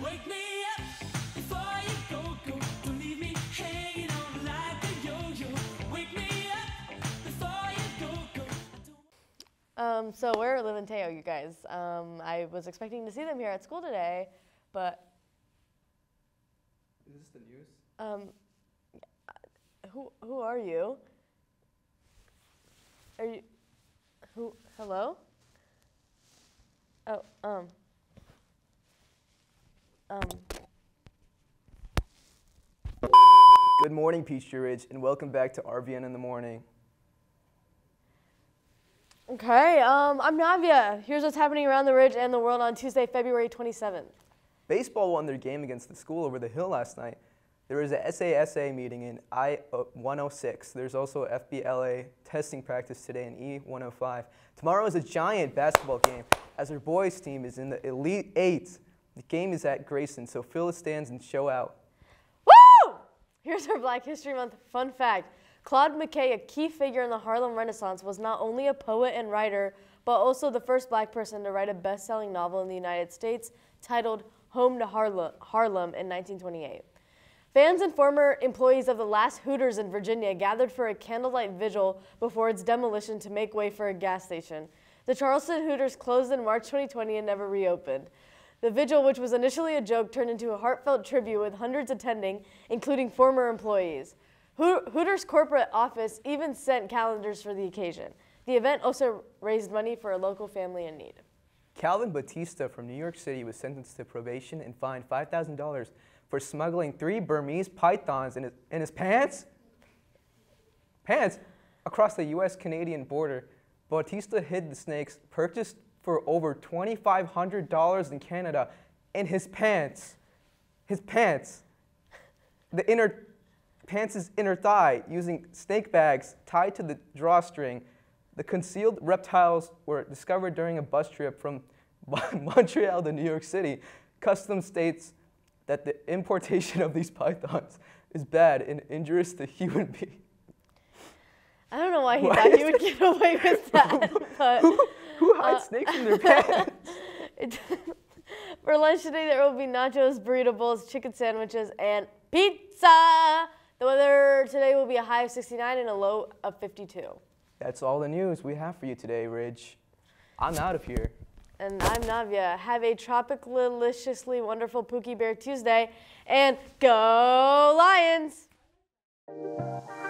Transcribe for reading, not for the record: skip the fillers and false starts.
Wake me up before you go. Don't leave me hanging on like a yo-yo. Wake me up before you go. So where are Liv and Teo, you guys? I was expecting to see them here at school today, but is this the news? Who are you? Are you, hello? Oh, Good morning, Peachtree Ridge, and welcome back to RVN in the Morning. Okay, I'm Navia. Here's what's happening around the Ridge and the world on Tuesday, February 27th. Baseball won their game against the school over the hill last night. There was a SASA meeting in I-106. There's also FBLA testing practice today in E-105. Tomorrow is a giant basketball game as our boys team is in the Elite Eight. The game is at Grayson, so fill the stands and show out. Woo! Here's our Black History Month fun fact. Claude McKay, a key figure in the Harlem Renaissance, was not only a poet and writer, but also the first black person to write a best-selling novel in the United States titled Home to Harlem in 1928. Fans and former employees of the last Hooters in Virginia gathered for a candlelight vigil before its demolition to make way for a gas station. The Charleston Hooters closed in March 2020 and never reopened. The vigil, which was initially a joke, turned into a heartfelt tribute with hundreds attending, including former employees. Hooters corporate office even sent calendars for the occasion. The event also raised money for a local family in need. Calvin Batista from New York City was sentenced to probation and fined $5,000 for smuggling 3 Burmese pythons in his pants across the U.S.-Canadian border. Batista hid the snakes, purchased for over $2,500 in Canada, in his pants. His pants. The pants' inner thigh, using snake bags tied to the drawstring. The concealed reptiles were discovered during a bus trip from Montreal to New York City. Customs states that the importation of these pythons is bad and injurious to human beings. I don't know why he thought he would get away with that. But, who hides snakes in their pants? For lunch today, there will be nachos, burrito bowls, chicken sandwiches, and pizza. The weather today will be a high of 69 and a low of 52. That's all the news we have for you today, Ridge. I'm out of here. And I'm Navia. Have a tropicaliciously wonderful Pookie Bear Tuesday, and go Lions!